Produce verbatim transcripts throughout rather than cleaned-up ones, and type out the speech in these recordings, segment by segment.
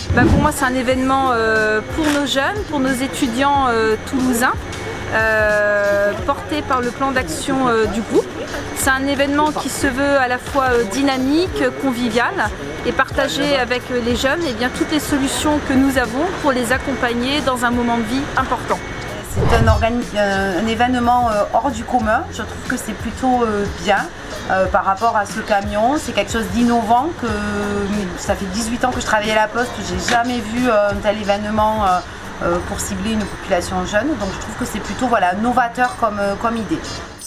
Bah pour moi c'est un événement euh, pour nos jeunes, pour nos étudiants euh, toulousains, euh, porté par le plan d'action euh, du groupe. C'est un événement qui se veut à la fois euh, dynamique, convivial et partager avec les jeunes eh bien, toutes les solutions que nous avons pour les accompagner dans un moment de vie important. C'est un, un événement euh, hors du commun, je trouve que c'est plutôt euh, bien euh, par rapport à ce camion. C'est quelque chose d'innovant, que ça fait dix-huit ans que je travaille à la Poste, j'ai jamais vu euh, un tel événement euh, euh, pour cibler une population jeune, donc je trouve que c'est plutôt voilà, novateur comme, euh, comme idée.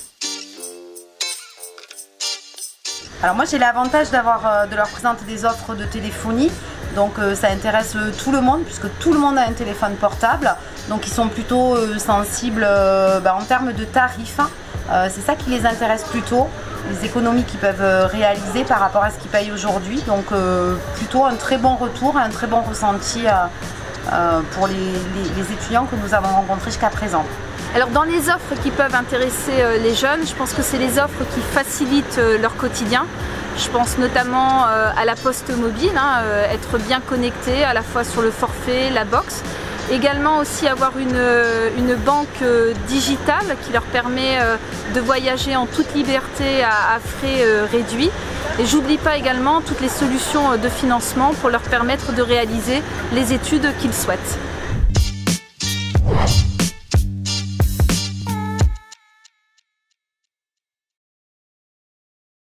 Alors moi j'ai l'avantage d'avoir euh, de leur présenter des offres de téléphonie, donc euh, ça intéresse euh, tout le monde puisque tout le monde a un téléphone portable, donc ils sont plutôt euh, sensibles euh, bah, en termes de tarifs, euh, c'est ça qui les intéresse plutôt, les économies qu'ils peuvent euh, réaliser par rapport à ce qu'ils payent aujourd'hui, donc euh, plutôt un très bon retour, un très bon ressenti euh, euh, pour les, les, les étudiants que nous avons rencontrés jusqu'à présent. Alors dans les offres qui peuvent intéresser euh, les jeunes, je pense que c'est les offres qui facilitent euh, leur quotidien. Je pense notamment euh, à la poste mobile, hein, euh, être bien connecté à la fois sur le forfait, la box. Également aussi avoir une, une banque euh, digitale qui leur permet euh, de voyager en toute liberté à, à frais euh, réduits. Et j'oublie pas également toutes les solutions de financement pour leur permettre de réaliser les études qu'ils souhaitent.